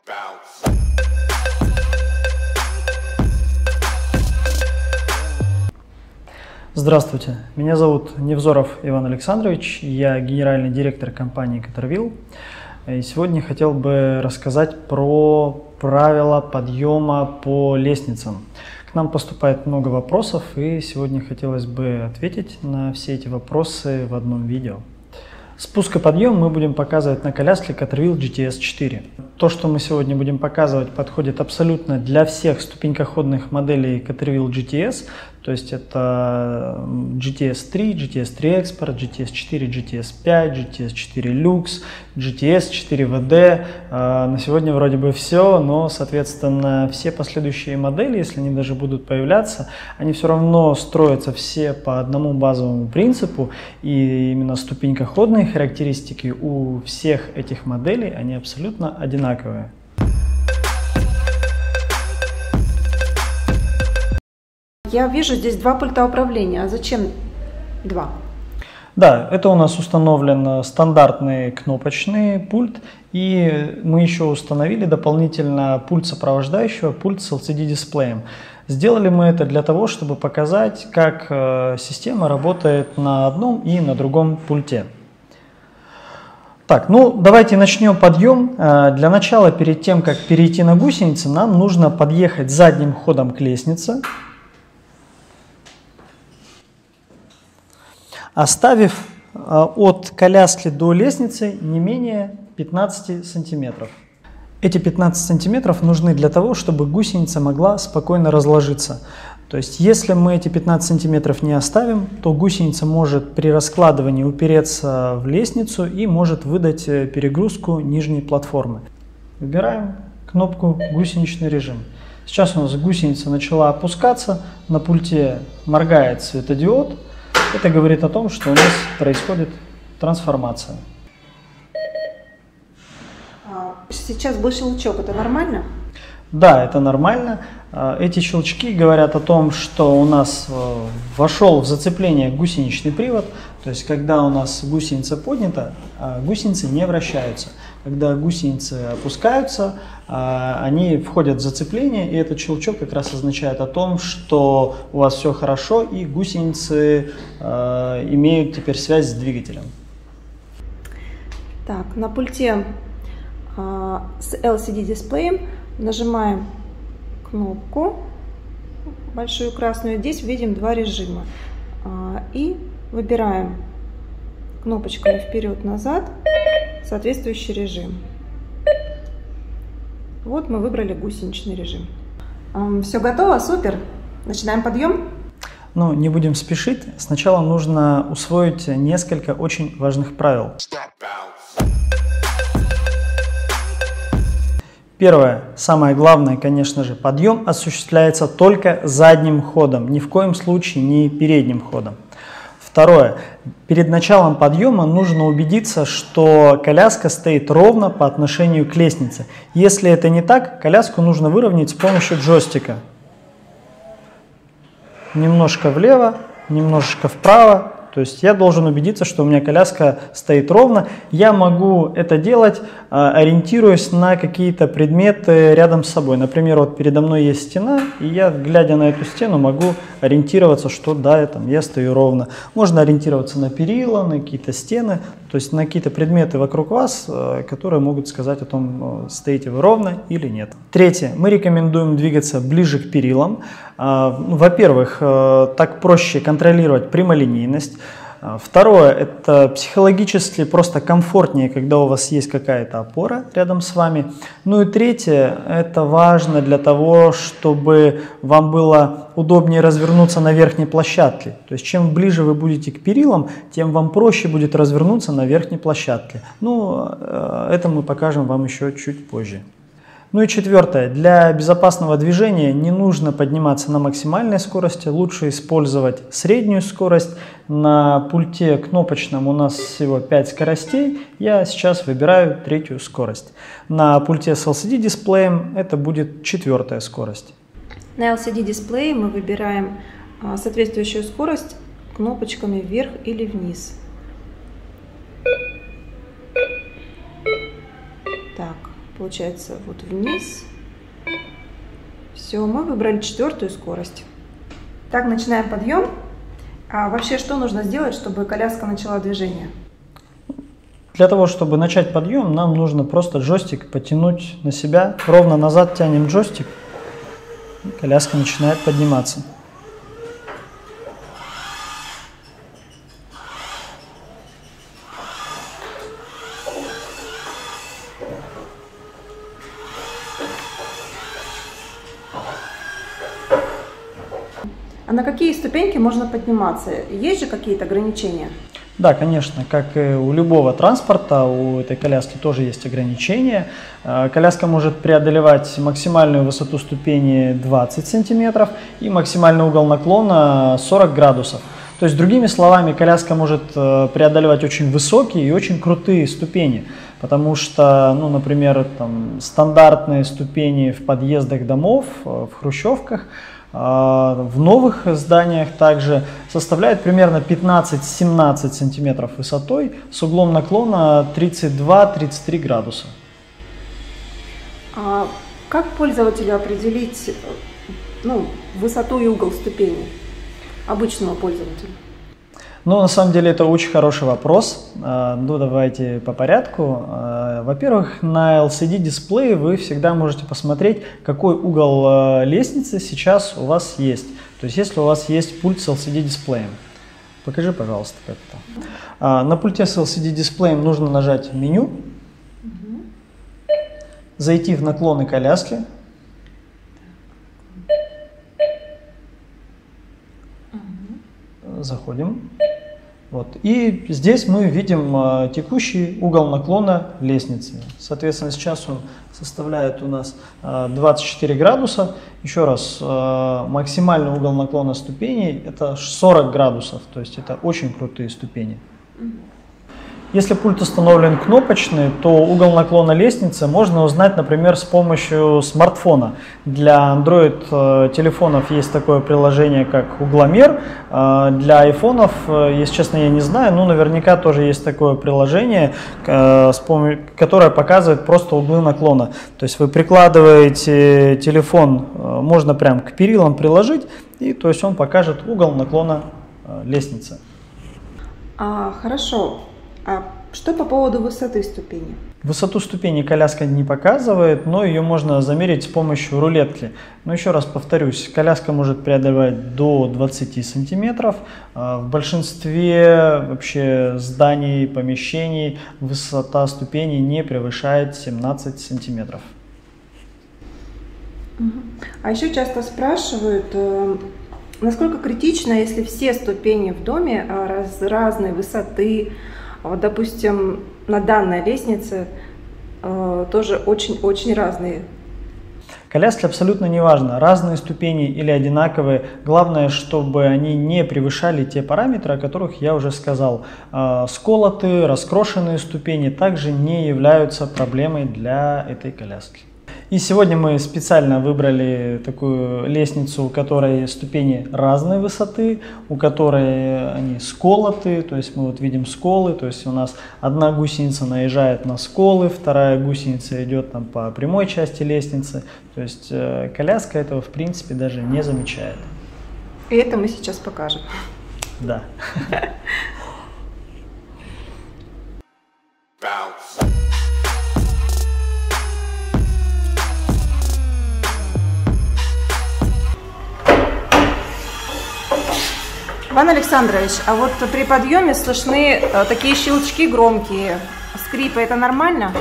Здравствуйте, меня зовут Невзоров Иван Александрович, я генеральный директор компании Caterwheel. И сегодня хотел бы рассказать про правила подъема по лестницам. К нам поступает много вопросов, и сегодня хотелось бы ответить на все эти вопросы в одном видео. Спуск и подъем мы будем показывать на коляске Caterwheel GTS 4. То, что мы сегодня будем показывать, подходит абсолютно для всех ступенькоходных моделей Caterwheel GTS. То есть это GTS 3, GTS 3 Expert, GTS 4, GTS 5, GTS 4 Lux, GTS 4 VD. На сегодня вроде бы все, но, соответственно, все последующие модели, если они даже будут появляться, они все равно строятся все по одному базовому принципу. И именно ступенькоходные характеристики у всех этих моделей, они абсолютно одинаковые. Я вижу здесь два пульта управления. А зачем два? Да, это у нас установлен стандартный кнопочный пульт, и мы еще установили дополнительно пульт сопровождающего, пульт с LCD-дисплеем. Сделали мы это для того, чтобы показать, как система работает на одном и на другом пульте. Так, ну давайте начнем подъем. Для начала, перед тем, как перейти на гусеницы, нам нужно подъехать задним ходом к лестнице, оставив от коляски до лестницы не менее 15 сантиметров. Эти 15 сантиметров нужны для того, чтобы гусеница могла спокойно разложиться. То есть, если мы эти 15 сантиметров не оставим, то гусеница может при раскладывании упереться в лестницу и может выдать перегрузку нижней платформы. Выбираем кнопку «Гусеничный режим». Сейчас у нас гусеница начала опускаться, на пульте моргает светодиод. Это говорит о том, что у нас происходит трансформация. Сейчас был щелчок, это нормально? Да, это нормально. Эти щелчки говорят о том, что у нас вошел в зацепление гусеничный привод. То есть, когда у нас гусеница поднята, гусеницы не вращаются. Когда гусеницы опускаются, они входят в зацепление, и этот щелчок как раз означает о том, что у вас все хорошо, и гусеницы имеют теперь связь с двигателем. Так, на пульте с LCD-дисплеем нажимаем кнопку большую красную. Здесь видим два режима. И выбираем кнопочками вперед-назад соответствующий режим. Вот мы выбрали гусеничный режим. Все готово, супер. Начинаем подъем. Но не будем спешить. Сначала нужно усвоить несколько очень важных правил. Первое, самое главное, конечно же, подъем осуществляется только задним ходом, ни в коем случае не передним ходом. Второе, перед началом подъема нужно убедиться, что коляска стоит ровно по отношению к лестнице. Если это не так, коляску нужно выровнять с помощью джойстика. Немножко влево, немножечко вправо. То есть я должен убедиться, что у меня коляска стоит ровно. Я могу это делать, ориентируясь на какие-то предметы рядом с собой. Например, вот передо мной есть стена, и я, глядя на эту стену, могу ориентироваться, что да, я стою ровно. Можно ориентироваться на перила, на какие-то стены, то есть на какие-то предметы вокруг вас, которые могут сказать о том, стоите вы ровно или нет. Третье. Мы рекомендуем двигаться ближе к перилам. Во-первых, так проще контролировать прямолинейность. Второе, это психологически просто комфортнее, когда у вас есть какая-то опора рядом с вами. Ну и третье, это важно для того, чтобы вам было удобнее развернуться на верхней площадке. То есть чем ближе вы будете к перилам, тем вам проще будет развернуться на верхней площадке. Ну, это мы покажем вам еще чуть позже. Ну и четвертое, для безопасного движения не нужно подниматься на максимальной скорости, лучше использовать среднюю скорость. На пульте кнопочном у нас всего 5 скоростей, я сейчас выбираю третью скорость. На пульте с LCD-дисплеем это будет 4-я скорость. На LCD-дисплее мы выбираем соответствующую скорость кнопочками вверх или вниз. Так. получается, вот вниз. Все, мы выбрали 4-ю скорость. Так, начинаем подъем. А вообще, что нужно сделать, чтобы коляска начала движение? Для того, чтобы начать подъем, нам нужно просто джойстик потянуть на себя. Ровно назад тянем джойстик, и коляска начинает подниматься. А на какие ступеньки можно подниматься? Есть же какие-то ограничения? Да, конечно, как и у любого транспорта, у этой коляски тоже есть ограничения. Коляска может преодолевать максимальную высоту ступени 20 сантиметров и максимальный угол наклона 40 градусов. То есть, другими словами, коляска может преодолевать очень высокие и очень крутые ступени, потому что, ну, например, там, стандартные ступени в подъездах домов, в хрущевках, в новых зданиях также составляет примерно 15-17 сантиметров высотой с углом наклона 32-33 градуса. А как пользователю определить, ну, высоту и угол ступени обычному пользователю? Ну, на самом деле, это очень хороший вопрос. Ну, давайте по порядку. Во-первых, на LCD-дисплее вы всегда можете посмотреть, какой угол лестницы сейчас у вас есть. То есть, если у вас есть пульт с LCD-дисплеем. Покажи, пожалуйста, как это. На пульте с LCD-дисплеем нужно нажать «Меню», зайти в наклоны коляски. Заходим. Вот. И здесь мы видим текущий угол наклона лестницы. Соответственно, сейчас он составляет у нас 24 градуса. Еще раз, максимальный угол наклона ступеней это 40 градусов. То есть это очень крутые ступени. Если пульт установлен кнопочный, то угол наклона лестницы можно узнать, например, с помощью смартфона. Для Android телефонов есть такое приложение, как угломер. Для айфонов, если честно, я не знаю, но наверняка тоже есть такое приложение, которое показывает просто углы наклона. То есть вы прикладываете телефон, можно прям к перилам приложить, и то есть он покажет угол наклона лестницы. Хорошо. А что по поводу высоты ступени? Высоту ступени коляска не показывает, но ее можно замерить с помощью рулетки. Но еще раз повторюсь, коляска может преодолевать до 20 сантиметров. В большинстве вообще зданий, помещений высота ступени не превышает 17 сантиметров. А еще часто спрашивают, насколько критично, если все ступени в доме разной высоты. Вот, допустим, на данной лестнице тоже очень-очень разные. Коляски абсолютно не важно, разные ступени или одинаковые. Главное, чтобы они не превышали те параметры, о которых я уже сказал. Сколотые, раскрошенные ступени также не являются проблемой для этой коляски. И сегодня мы специально выбрали такую лестницу, у которой ступени разной высоты, у которой они сколоты, то есть мы вот видим сколы, то есть у нас одна гусеница наезжает на сколы, вторая гусеница идет там по прямой части лестницы, то есть коляска этого в принципе даже не замечает. И это мы сейчас покажем. Да. Иван Александрович, а вот при подъеме слышны такие щелчки громкие, скрипы, это нормально?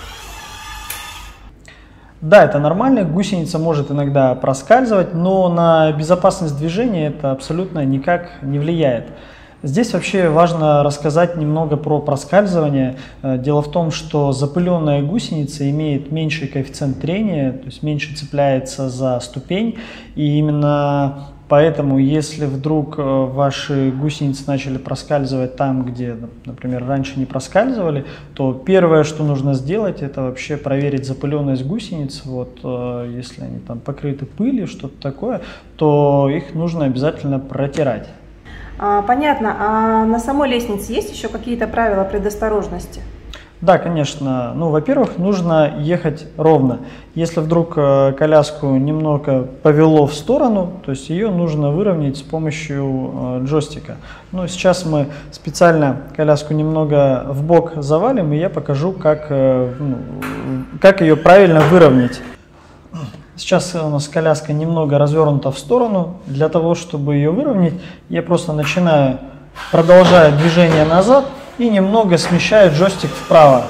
Да, это нормально, гусеница может иногда проскальзывать, но на безопасность движения это абсолютно никак не влияет. Здесь вообще важно рассказать немного про проскальзывание. Дело в том, что запыленная гусеница имеет меньший коэффициент трения, то есть меньше цепляется за ступень, и именно поэтому, если вдруг ваши гусеницы начали проскальзывать там, где, например, раньше не проскальзывали, то первое, что нужно сделать, это вообще проверить запыленность гусениц. Вот, если они там покрыты пылью, что-то такое, то их нужно обязательно протирать. Понятно. А на самой лестнице есть еще какие-то правила предосторожности? Да, конечно. Ну, во-первых, нужно ехать ровно. Если вдруг коляску немного повело в сторону, то есть ее нужно выровнять с помощью джойстика. Ну, сейчас мы специально коляску немного в бок завалим, и я покажу, как ее правильно выровнять. Сейчас у нас коляска немного развернута в сторону. Для того, чтобы ее выровнять, я просто продолжаю движение назад и немного смещаю джойстик вправо.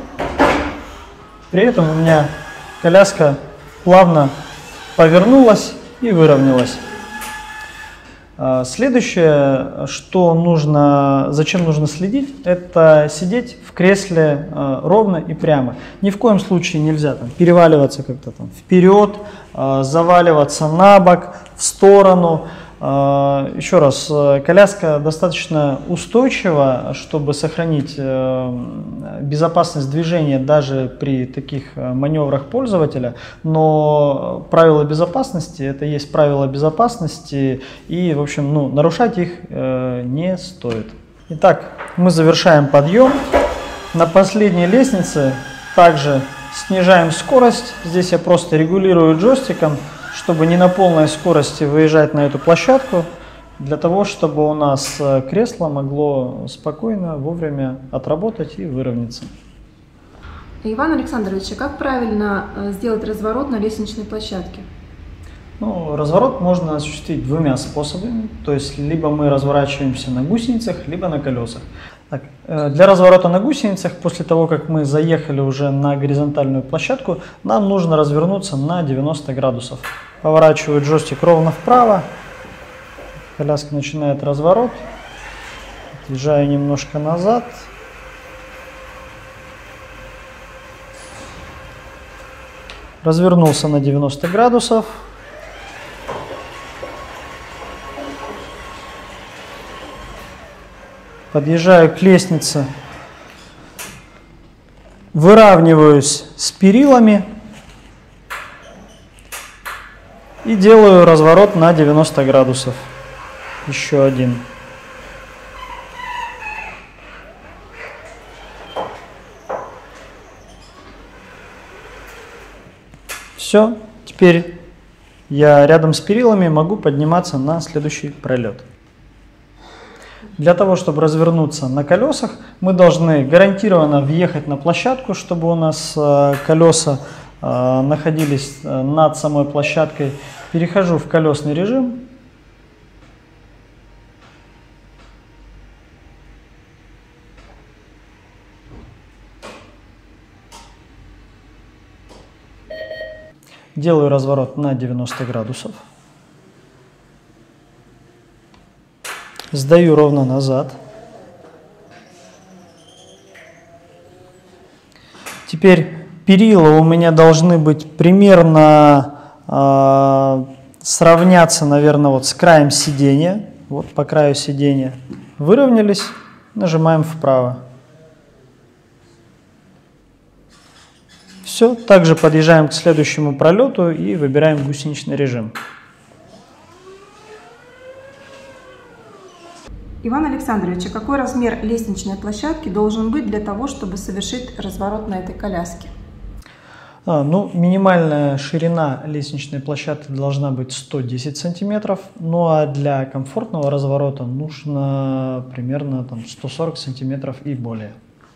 При этом у меня коляска плавно повернулась и выровнялась. Следующее, зачем нужно следить, это сидеть в кресле ровно и прямо. Ни в коем случае нельзя переваливаться как-то вперед, заваливаться на бок, в сторону. Еще раз, коляска достаточно устойчива, чтобы сохранить безопасность движения даже при таких маневрах пользователя, но правила безопасности, это есть правила безопасности, и, в общем, нарушать их не стоит. Итак, мы завершаем подъем. На последней лестнице также снижаем скорость. Здесь я просто регулирую джойстиком, чтобы не на полной скорости выезжать на эту площадку, для того, чтобы у нас кресло могло спокойно, вовремя отработать и выровняться. Иван Александрович, а как правильно сделать разворот на лестничной площадке? Разворот можно осуществить двумя способами, то есть либо мы разворачиваемся на гусеницах, либо на колесах. Так, для разворота на гусеницах, после того, как мы заехали уже на горизонтальную площадку, нам нужно развернуться на 90 градусов. Поворачиваю джойстик ровно вправо, коляска начинает разворот, отъезжаю немножко назад. Развернулся на 90 градусов. Подъезжаю к лестнице, выравниваюсь с перилами и делаю разворот на 90 градусов. Еще один. Все, теперь я рядом с перилами могу подниматься на следующий пролет. Для того, чтобы развернуться на колесах, мы должны гарантированно въехать на площадку, чтобы у нас колеса находились над самой площадкой. Перехожу в колесный режим. Делаю разворот на 90 градусов. Сдаю ровно назад. Теперь перила у меня должны быть примерно сравняться, наверное, вот с краем сидения. Вот по краю сидения. Выровнялись, нажимаем вправо. Все, также подъезжаем к следующему пролету и выбираем гусеничный режим. Иван Александрович, а какой размер лестничной площадки должен быть для того, чтобы совершить разворот на этой коляске? Минимальная ширина лестничной площадки должна быть 110 сантиметров, ну а для комфортного разворота нужно примерно 140 сантиметров и более.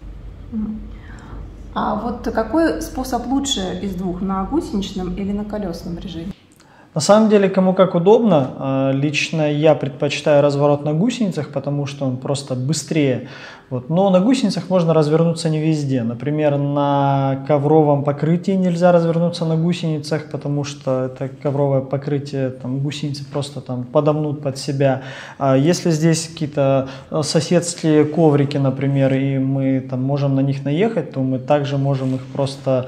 А вот какой способ лучше из двух, на гусеничном или на колесном режиме? На самом деле, кому как удобно. Лично я предпочитаю разворот на гусеницах, потому что он просто быстрее. Но на гусеницах можно развернуться не везде. Например, на ковровом покрытии нельзя развернуться на гусеницах, потому что это ковровое покрытие, гусеницы просто подомнут под себя. Если здесь какие-то соседские коврики, например, и мы можем на них наехать, то мы также можем их просто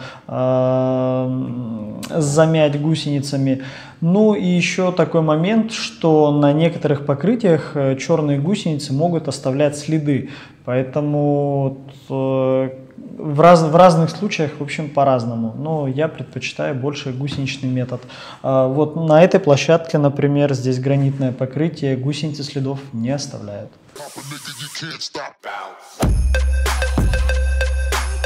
замять гусеницами. Ну и еще такой момент, что на некоторых покрытиях черные гусеницы могут оставлять следы. Поэтому в разных случаях, в общем, по-разному. Но я предпочитаю больше гусеничный метод. Вот на этой площадке, например, здесь гранитное покрытие, гусеницы следов не оставляют.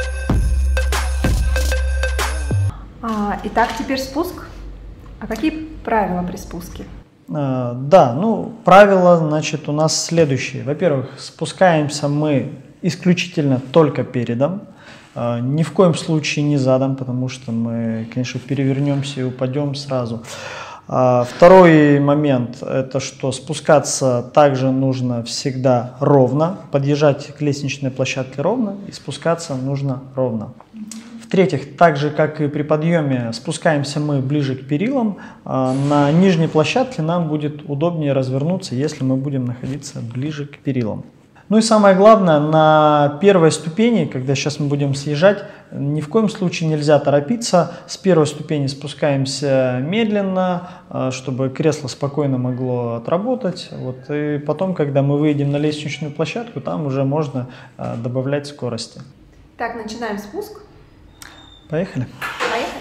Итак, теперь спуск. А какие правила при спуске? Да, ну, правила, значит, у нас следующие. Во-первых, спускаемся мы исключительно только передом, ни в коем случае не задом, потому что мы, конечно, перевернемся и упадем сразу. Второй момент, это что спускаться также нужно всегда ровно, подъезжать к лестничной площадке ровно и спускаться нужно ровно. В-третьих, так же как и при подъеме, спускаемся мы ближе к перилам. На нижней площадке нам будет удобнее развернуться, если мы будем находиться ближе к перилам. Ну и самое главное, на первой ступени, когда сейчас мы будем съезжать, ни в коем случае нельзя торопиться. С первой ступени спускаемся медленно, чтобы кресло спокойно могло отработать. Вот, и потом, когда мы выйдем на лестничную площадку, там уже можно добавлять скорости. Так, начинаем спуск. Поехали. Поехали.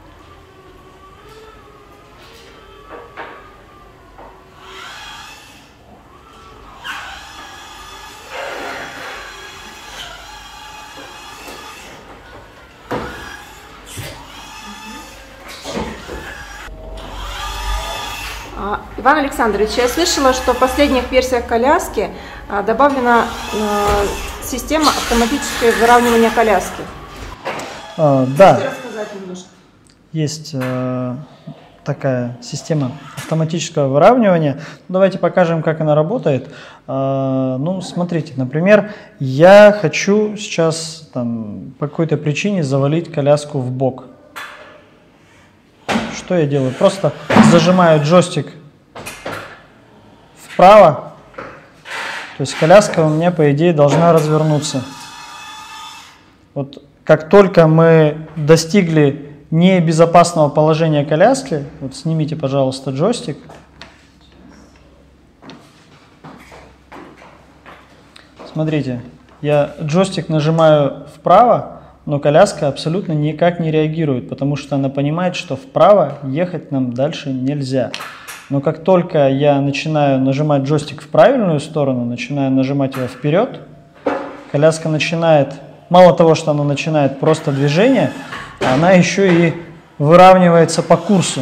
Иван Александрович, я слышала, что в последних версиях коляски добавлена система автоматического выравнивания коляски. Да, можете рассказать немножко? Есть такая система автоматического выравнивания. Давайте покажем, как она работает. Ну, смотрите, например, я хочу сейчас по какой-то причине завалить коляску в бок. Что я делаю? Просто зажимаю джойстик вправо, то есть коляска у меня, по идее, должна развернуться. Вот как только мы достигли небезопасного положения коляски, вот снимите, пожалуйста, джойстик. Смотрите, я джойстик нажимаю вправо, но коляска абсолютно никак не реагирует, потому что она понимает, что вправо ехать нам дальше нельзя. Но как только я начинаю нажимать джойстик в правильную сторону, начинаю нажимать его вперед, коляска начинает, мало того, что она начинает просто движение, она еще и выравнивается по курсу.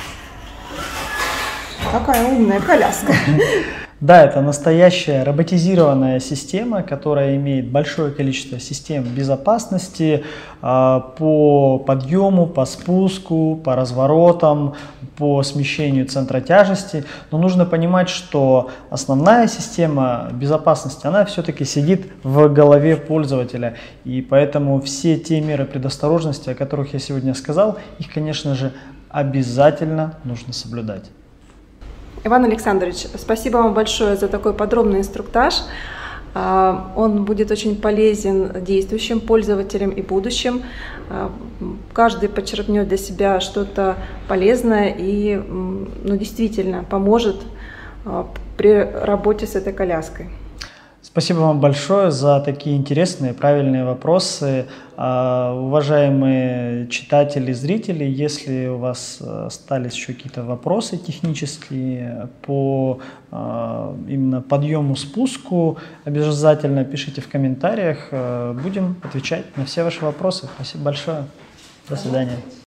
Какая умная коляска. Да, это настоящая роботизированная система, которая имеет большое количество систем безопасности по подъему, по спуску, по разворотам, по смещению центра тяжести. Но нужно понимать, что основная система безопасности, она все-таки сидит в голове пользователя. И поэтому все те меры предосторожности, о которых я сегодня сказал, их, конечно же, обязательно нужно соблюдать. Иван Александрович, спасибо вам большое за такой подробный инструктаж. Он будет очень полезен действующим пользователям и будущим. Каждый почерпнет для себя что-то полезное и действительно поможет при работе с этой коляской. Спасибо вам большое за такие интересные, правильные вопросы. Уважаемые читатели, зрители, если у вас остались еще какие-то вопросы технические по именно подъему-спуску, обязательно пишите в комментариях, будем отвечать на все ваши вопросы. Спасибо большое. До свидания.